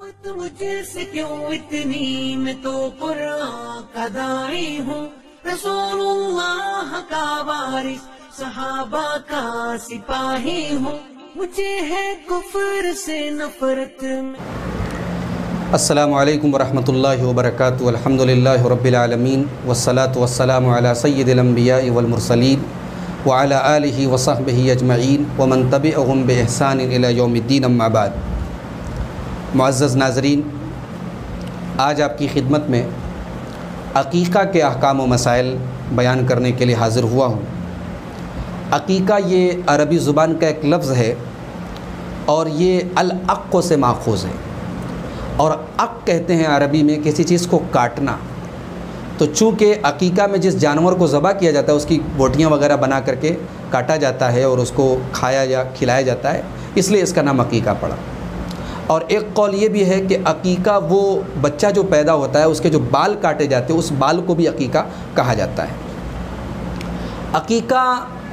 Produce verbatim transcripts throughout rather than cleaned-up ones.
बात मुझसे क्यों इतनी, मैं तो कुरान का दाई हूँ, रसूलुल्लाह का वारिस, सहाबा का सिपाही हूँ, मुझे है कुफ्र से नफरत में। अस्सलामु अलैकुम वरहमतुल्लाहि वबरकातुहू। अल्हम्दुलिल्लाहि रब्बिल आलमीन वस्सलातु वस्सलामु अला सय्यिदिल अंबिया'i वल मुरसलीन व अला आलिहि व सहबिहि अजमईन व मन तबिअहुम बि इहसान इला यौमिद्दीन, अम्मा बाद। मुअज़्ज़ज़ नाज़रीन, आज आपकी खिदमत में अक़ीक़ा के अहकाम व मसाइल बयान करने के लिए हाज़िर हुआ हूँ। अक़ीक़ा ये अरबी ज़ुबान का एक लफ्ज़ है और ये अल-अक़्क़ से माख़ूज़ है। और अक़ कहते हैं अरबी में किसी चीज़ को काटना। तो चूँकि अक़ीक़ा में जिस जानवर को ज़बह किया जाता है उसकी बोटियाँ वगैरह बना करके काटा जाता है और उसको खाया या खिलाया जाता है, इसलिए इसका नाम अक़ीक़ा पड़ा। और एक कौल ये भी है कि अक़ीक़ा वो बच्चा जो पैदा होता है उसके जो बाल काटे जाते हैं उस बाल को भी अक़ीक़ा कहा जाता है। अक़ीक़ा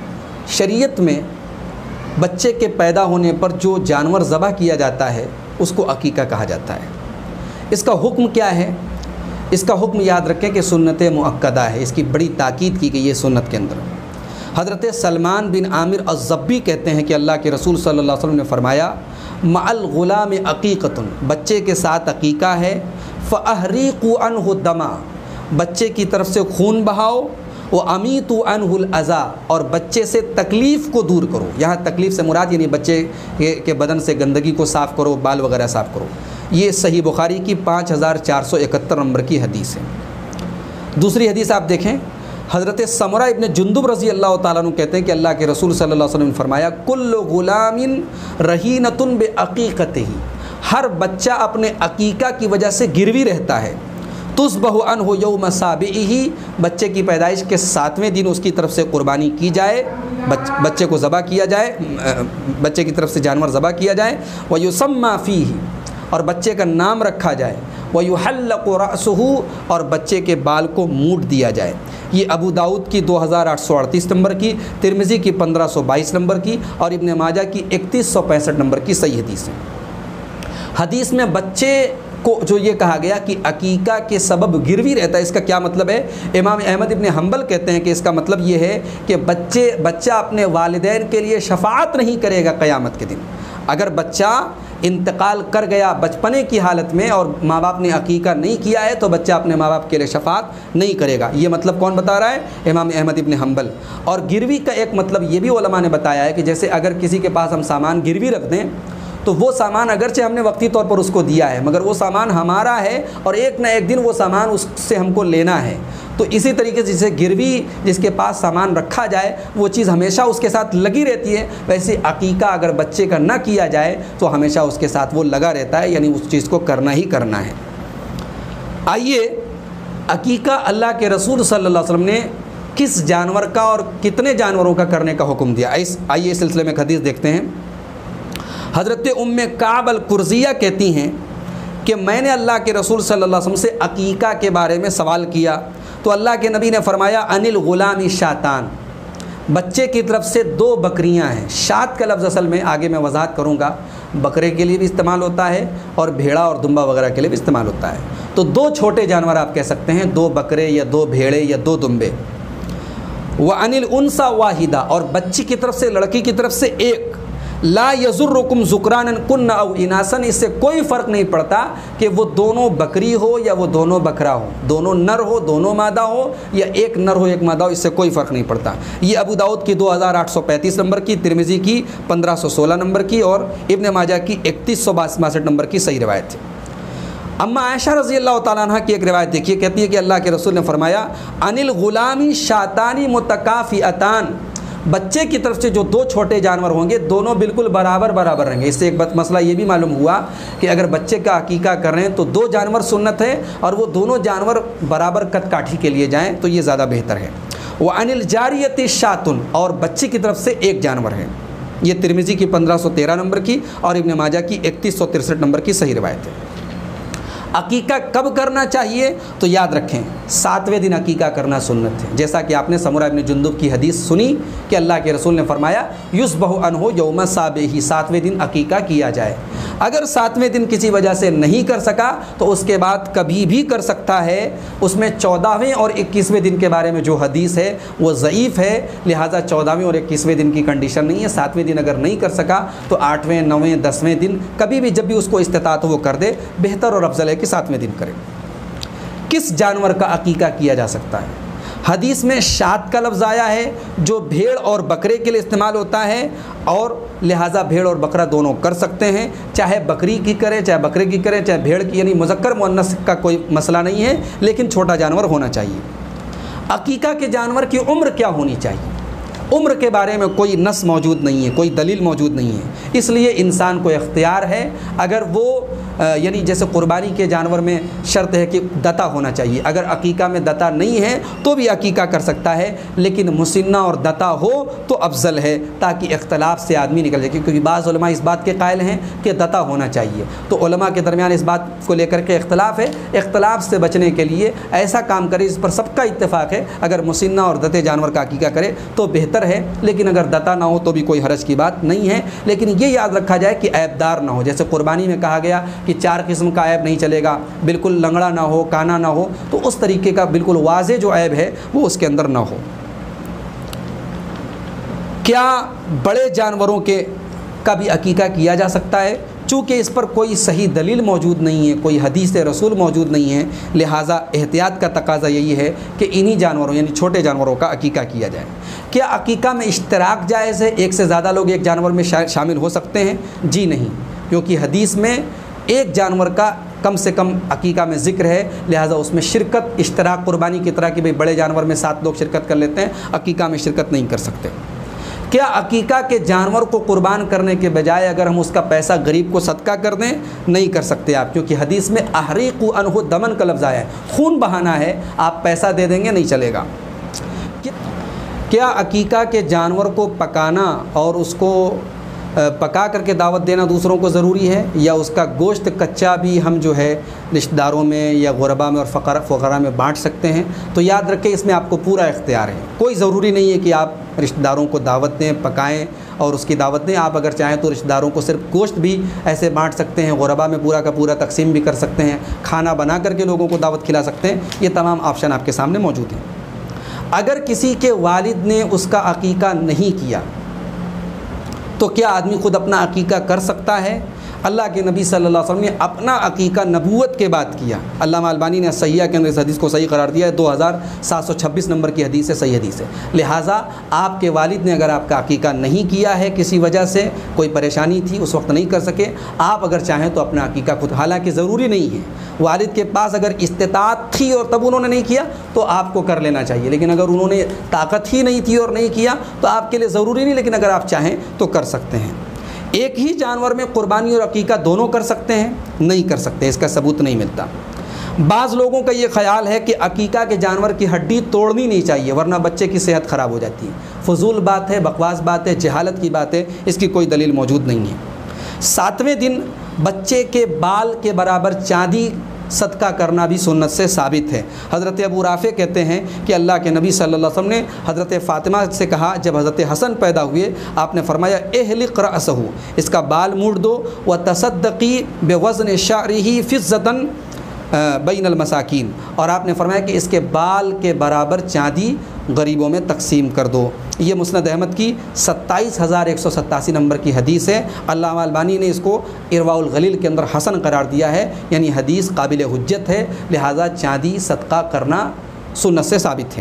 शरीयत में बच्चे के पैदा होने पर जो जानवर ज़बह किया जाता है उसको अक़ीक़ा कहा जाता है। इसका हुक्म क्या है? इसका हुक्म याद रखें कि सुन्नत मुअक्कदा है, इसकी बड़ी ताकीद की गई है सुन्नत के अंदर। हज़रत सलमान बिन आमिर अज़्ज़बी कहते हैं कि अल्लाह के रसूल सल्लल्लाहु अलैहि वसल्लम ने फरमाया, मअल गुलाम अक़ीक़तुन, बच्चे के साथ अक़ीक़ा है, फ़अहरीक़ू अन्हु दमा, बच्चे की तरफ से खून बहाओ, व अमीतु अनहुल अज़ा, और बच्चे से तकलीफ़ को दूर करो। यहाँ तकलीफ़ से मुराद यानी बच्चे के, के बदन से गंदगी को साफ़ करो, बाल वगैरह साफ़ करो। ये सही बुखारी की पाँच हज़ार चार सौ इकहत्तर नंबर की हदीस है। दूसरी हदीस आप देखें, हज़रत समरा इब्न जुंदुब रज़ी अल्लाह ताला अन्हु कहते हैं कि अल्लाह के रसूल सल्लल्लाहु अलैहि वसल्लम ने फरमाया, कुल्लु गुलामिन रहीनतुन बिअक़ीक़तिही, हर बच्चा अपने अक़ीक़ा की वजह से गिरवी रहता है। तुस्बहु अन्हु यौम साबिही, बच्चे की पैदाइश के सातवें दिन उसकी तरफ से कुर्बानी की जाए, बच, बच्चे को ज़बह किया जाए, बच्चे की तरफ से जानवर ज़बह किया जाए। व युसम्मा फ़ीही, और बच्चे का नाम रखा जाए। व युहल्लक़ु रअसुहु, और बच्चे के बाल को मूट दिया जाए। ये अबू दाऊद की दो हज़ार आठ सौ अड़तीस नंबर की, तिरमिज़ी की पंद्रह सौ बाईस नंबर की और इब्न माजा की इकतीस सौ पैंसठ नंबर की सही हदीस है। हदीस में बच्चे को जो ये कहा गया कि अक़ीक़ा के सबब गिरवी रहता है, इसका क्या मतलब है? इमाम अहमद इब्न हम्बल कहते हैं कि इसका मतलब ये है कि बच्चे बच्चा अपने वालिदैन के लिए शफ़ाअत नहीं करेगा क़यामत के दिन। अगर बच्चा इंतकाल कर गया बचपने की हालत में और माँ बाप ने अक़ीक़ा नहीं किया है तो बच्चा अपने माँ बाप के लिए शफ़ाअत नहीं करेगा। ये मतलब कौन बता रहा है? इमाम अहमद इब्न हम्बल। और गिरवी का एक मतलब ये भी उलमा ने बताया है कि जैसे अगर किसी के पास हम सामान गिरवी रख दें तो वो सामान अगरचे हमने वक्ती तौर पर उसको दिया है मगर वो सामान हमारा है और एक ना एक दिन वो सामान उससे हमको लेना है। तो इसी तरीके से जिसे गिरवी जिसके पास सामान रखा जाए वो चीज़ हमेशा उसके साथ लगी रहती है, वैसे अक़ीक़ा अगर बच्चे का ना किया जाए तो हमेशा उसके साथ वो लगा रहता है, यानी उस चीज़ को करना ही करना है। आइए, अक़ीक़ा अल्लाह के रसूल सल्लल्लाहु अलैहि वसल्लम ने किस जानवर का और कितने जानवरों का करने का हुक्म दिया, इस आइए इस सिलसिले में एक हदीस देखते हैं। हज़रत उम्मे काब अल-कुर्ज़िया कहती हैं कि मैंने अल्लाह के रसूल सल्लल्लाहु अलैहि वसल्लम से अक़ीक़ा के बारे में सवाल किया तो अल्लाह के नबी ने फरमाया, अनिल गुलामी शातान, बच्चे की तरफ से दो बकरियां हैं। शात का लफ्ज़ असल में आगे मैं वजाहत करूँगा, बकरे के लिए भी इस्तेमाल होता है और भेड़ा और दुम्बा वगैरह के लिए भी इस्तेमाल होता है। तो दो छोटे जानवर आप कह सकते हैं, दो बकरे या दो भेड़े या दो दुम्बे। व अनिल उनसा वाहिदा, और बच्ची की तरफ से लड़की की तरफ से एक। ला यज़ुर्रुकुम ज़ुक्रानन कुन्ना औ इनासन, इससे कोई फ़र्क नहीं पड़ता कि वो दोनों बकरी हो या वो दोनों बकरा हो, दोनों नर हो दोनों मादा हो या एक नर हो एक मादा हो, इससे कोई फ़र्क नहीं पड़ता। ये अबू दाऊद की दो हज़ार आठ सौ पैंतीस नंबर की, तिरमिज़ी की पंद्रह सौ सोलह नंबर की और इब्न माजा की इकतीस सौ बासठ नंबर की सही रिवायत है। अम्मा आयशा रज़ी अल्लाह ताला अन्हा की एक रिवायत देखिए, कहती है कि अल्लाह के रसूल ने फरमाया, अनिल गुलामी शातानी मुतकाफ़िअतान, बच्चे की तरफ से जो दो छोटे जानवर होंगे दोनों बिल्कुल बराबर बराबर रहेंगे। इससे एक मसला ये भी मालूम हुआ कि अगर बच्चे का अक़ीक़ा कर रहे हैं तो दो जानवर सुन्नत है और वो दोनों जानवर बराबर कद काठी के लिए जाएं तो ये ज़्यादा बेहतर है। वह अनिल जारियति शातुन, और बच्ची की तरफ से एक जानवर है। ये तिरमिज़ी की पंद्रह सौ तेरह नंबर की और इब्न माजा की इकतीस सौ तिरसठ नंबर की सही रिवायत है। अक़ीक़ा कब करना चाहिए? तो याद रखें, सातवें दिन अक़ीक़ा करना सुन्नत है। जैसा कि आपने समरा इब्न जुंदुब की हदीस सुनी कि अल्लाह के रसूल ने फरमाया, युज़बहु अन्हु यौम साबिही, सातवें दिन अक़ीक़ा किया जाए। اگر ساتویں دن کسی وجہ سے نہیں کر سکا تو اس کے بعد کبھی بھی کر سکتا ہے۔ اس میں چودہویں اور اکیسویں دن کے بارے میں جو حدیث ہے وہ ضعیف ہے، لہٰذا چودہویں اور اکیسویں دن کی کنڈیشن نہیں ہے۔ ساتویں دن اگر نہیں کر سکا تو آٹھویں، نویں، دسویں دن کبھی بھی جب بھی اس کو استطاعت ہو وہ کر دے، بہتر اور افضل ہے کہ ساتویں دن کرے۔ کس جانور کا عقیقہ کیا جا سکتا ہے؟ حدیث میں شات کا لفظ آیا ہے جو بھیڑ اور بکرے کے لیے استعمال ہوتا ہے، اور لہٰذا بھیڑ اور بکرا دونوں کر سکتے ہیں، چاہے بکری کی کرے، چاہے بکرے کی کرے، چاہے بھیڑ کی، یعنی مذکر مؤنث کا کوئی مسئلہ نہیں ہے، لیکن چھوٹا جانور ہونا چاہیے۔ عقیقہ کے جانور کی عمر کیا ہونی چاہیے؟ عمر کے بارے میں کوئی نص موجود نہیں ہے، کوئی دلیل موجود نہیں ہے، اس لیے انسان کو اختیار ہے۔ اگر وہ یعنی جیسے قربانی کے جانور میں شرط ہے کہ دتا ہونا چاہیے، اگر عقیقہ میں دتا نہیں ہے تو بھی عقیقہ کر سکتا ہے، لیکن مسنہ اور دتا ہو تو افضل ہے تاکہ اختلاف سے آدمی نکل جائے، کیونکہ بعض علماء اس بات کے قائل ہیں کہ دتا ہونا چاہیے، تو علماء کے درمیان اس بات کو لے کر کے اختلاف ہے۔ اختلاف سے بچنے کے لیے ایسا کام کرے جس پر سب کا اتفاق ہے، اگر مسنہ اور دتے جانور کا عقیقہ کرے تو بہتر ہے، لیکن اگر دتا نہ ہو تو بھی کوئی حرج کی بات نہیں ہے، لیکن یہ یاد رکھا جائے کہ عیب دار نہ ہو۔ جیسے قربانی میں کہا گیا کہ چار قسم کا عیب نہیں چلے گا، بالکل لنگڑا نہ ہو، کانا نہ ہو، تو اس طریقے کا بالکل واضح جو عیب ہے وہ اس کے اندر نہ ہو۔ کیا بڑے جانوروں کے کا بھی عقیقہ کیا جا سکتا ہے؟ چونکہ اس پر کوئی صحیح دلیل موجود نہیں ہے، کوئی حدیث رسول موجود نہیں ہے، لہٰذا احتیاط کا تقاضا یہی ہے کہ انہی جانوروں یعنی چھوٹے جانوروں کا عقیقہ کیا جائے۔ کیا عقیقہ میں اشتراک جائز ہے؟ ایک سے زیادہ لوگ ایک جانور میں شامل ہو سکتے ہیں؟ جی نہیں، کیونکہ حدیث میں ایک جانور کا کم سے کم عقیقہ میں ذکر ہے، لہٰذا اس میں شرکت اشتراک قربانی کی طرح کہ بھئی بڑے جانور میں سات لوگ شرکت کر لیتے ہیں، عقیقہ میں شرکت نہیں کر سکتے۔ کیا عقیقہ کے جانور کو قربان کرنے کے بجائے اگر ہم اس کا پیسہ غریب کو صدقہ کر دیں؟ نہیں کر سکتے آپ، کیونکہ حدیث میں احریقوا عنہ دمن کا لفظ آیا ہے، خون بہانا ہے، آپ پیسہ دے دیں گے نہیں چلے گا۔ کیا عقیقہ کے جانور کو پکانا اور اس کو پکا کر کے دعوت دینا دوسروں کو ضروری ہے، یا اس کا گوشت کچا بھی ہم جو ہے رشتہ داروں میں یا غربا میں اور فقراء فقراء میں بانٹ سکتے ہیں؟ تو یاد رکھیں اس میں آپ کو پورا اختیار ہے، کوئی ضروری نہیں ہے کہ آپ رشتہ داروں کو دعوت دیں، پکائیں اور اس کی دعوت دیں۔ آپ اگر چاہیں تو رشتہ داروں کو صرف گوشت بھی ایسے بانٹ سکتے ہیں، غربا میں پورا کا پورا تقسیم بھی کر سکتے ہیں، کھانا بنا کر کے لوگوں کو دعوت کھلا سکتے ہیں، یہ تمام آپشن آپ کے سامنے موجود ہیں۔ اگر کسی کے والد نے اس کا عقیقہ نہیں کیا تو کیا آدمی خود اپنا عقیقہ کر سکتا ہے؟ اللہ کے نبی صلی اللہ علیہ وسلم نے اپنا عقیقہ نبوت کے بعد کیا۔ علامہ البانی نے صحیحہ کے اندر اس حدیث کو صحیح قرار دیا ہے، دو ہزار سات سو چھبیس نمبر کی حدیث ہے، صحیح حدیث ہے۔ لہٰذا آپ کے والد نے اگر آپ کا عقیقہ نہیں کیا ہے، کسی وجہ سے کوئی پریشانی تھی اس وقت نہیں کر سکے، آپ اگر چاہیں تو اپنا عقیقہ خود، حالانکہ ضروری نہیں ہے، والد کے پاس اگر استطاعت تھی اور تب انہوں نے نہیں کیا تو آپ کو کر لینا چاہیے، لیکن اگر انہوں نے طاقت ہی نہیں تھی اور نہیں کیا تو آپ کے لیے ضروری نہیں، لیکن اگر آپ چاہیں تو کر سکتے ہیں۔ ایک ہی جانور میں قربانی اور عقیقہ دونوں کر سکتے ہیں؟ نہیں کر سکتے، اس کا ثبوت نہیں ملتا۔ بعض لوگوں کا یہ خیال ہے کہ عقیقہ کے جانور کی ہڈی توڑنی نہیں چاہیے ورنہ بچے کی صحت خراب ہو جاتی ہے۔ فضول بات ہے، بکواس بات ہے، جہالت کی بات ہے، اس کی کوئی دلیل موجود نہیں ہے۔ ساتویں دن بچے کے بال کے برابر چاندی صدقہ کرنا بھی سنت سے ثابت ہے۔ حضرت ابو رافع کہتے ہیں کہ اللہ کے نبی صلی اللہ علیہ وسلم نے حضرت فاطمہ سے کہا، جب حضرت حسن پیدا ہوئے آپ نے فرمایا احلق رأسہ، اس کا بال موڑ دو، وتصدقی بوزن شعرہ فضۃ بین المساکین، اور آپ نے فرمایا کہ اس کے بال کے برابر چاندی غریبوں میں تقسیم کر دو۔ یہ مسند احمد کی ستائیس ہزار ایک سو ستاسی نمبر کی حدیث ہے۔ علامہ البانی نے اس کو ارواء الغلیل کے اندر حسن قرار دیا ہے، یعنی حدیث قابل حجت ہے، لہٰذا چاندی صدقہ کرنا سنت سے ثابت ہے۔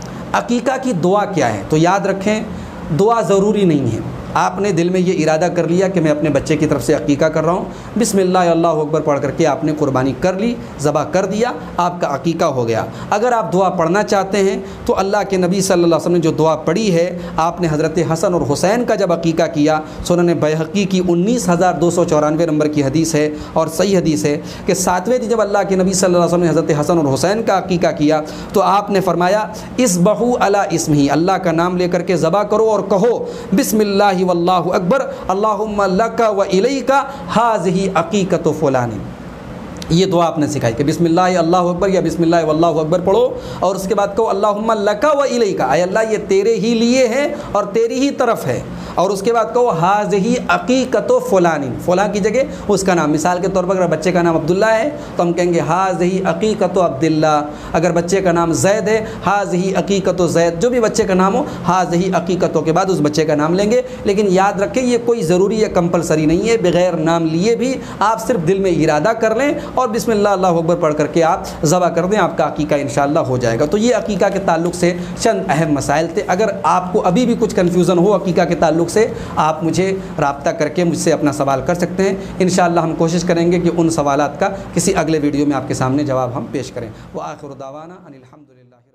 عقیقہ کی دعا کیا ہے؟ تو یاد رکھیں دعا ضروری نہیں ہے۔ آپ نے دل میں یہ ارادہ کر لیا کہ میں اپنے بچے کی طرف سے عقیقہ کر رہا ہوں، بسم اللہ اللہ اکبر پڑھ کر کے آپ نے قربانی کر لی، ذبح کر دیا، آپ کا عقیقہ ہو گیا۔ اگر آپ دعا پڑھنا چاہتے ہیں تو اللہ کے نبی صلی اللہ علیہ وسلم نے جو دعا پڑھی ہے، آپ نے حضرت حسن اور حسین کا جب عقیقہ کیا، سنن بیہقی کی انیس ہزار دو سو چورانوے نمبر کی حدیث ہے اور صحیح حدیث ہے کہ ساتویں دن جب اللہ کے نبی صلی اللہ علیہ وسلم نے حضرت حسن اور حسین کا عقیقہ کیا تو آپ نے فرمایا اذبحوا علی اسمہ، اللہ کا نام لے کر کے ذبح کرو اور کہو بسم اللہ واللہ اکبر اللہم لک و الیک ھذہ عقیقۃ فلان۔ یہ دعا آپ نے سکھائی کہ بسم اللہ اللہ اکبر یا بسم اللہ واللہ اکبر پڑھو اور اس کے بعد کہو اللہم لک و الیک، اے اللہ یہ تیرے ہی لیے ہے اور تیری ہی طرف ہے، اور اس کے بعد کہو ہاذہی عقیقۃ فلانی، فلاں کی جگہ اس کا نام، مثال کے طور پر اگر بچے کا نام عبداللہ ہے تو ہم کہیں گے ہاذہی عقیقۃ عبداللہ، اگر بچے کا نام زید ہے ہاذہی عقیقۃ زید، جو بھی بچے کا نام ہو ہاذہی عقیقۃ کے بعد اس بچے کا نام لیں گے۔ لیکن یاد رکھیں یہ کوئی ضروری یا کمپلسری نہیں ہے، بغیر نام لیے بھی آپ صرف دل میں ارادہ کر لیں اور بسم اللہ اللہ اکبر پڑھ کر کے آپ ذبح کر دیں، آپ کا عقیقہ انشاءاللہ ہو جائے گا۔ تو یہ عقیقہ کے تعلق سے چند اہم مسائل تھے۔ اگر آپ کو ابھی بھی کچھ کنفیوژن ہو عقیقہ کے تعلق سے، آپ مجھے رابطہ کر کے مجھ سے اپنا سوال کر سکتے ہیں، انشاءاللہ ہم کوشش کریں گے کہ ان سوالات کا کسی اگلے ویڈیو میں آپ کے سامنے جواب ہم پیش کریں۔ وآخر دعوانا ان الحمد للہ۔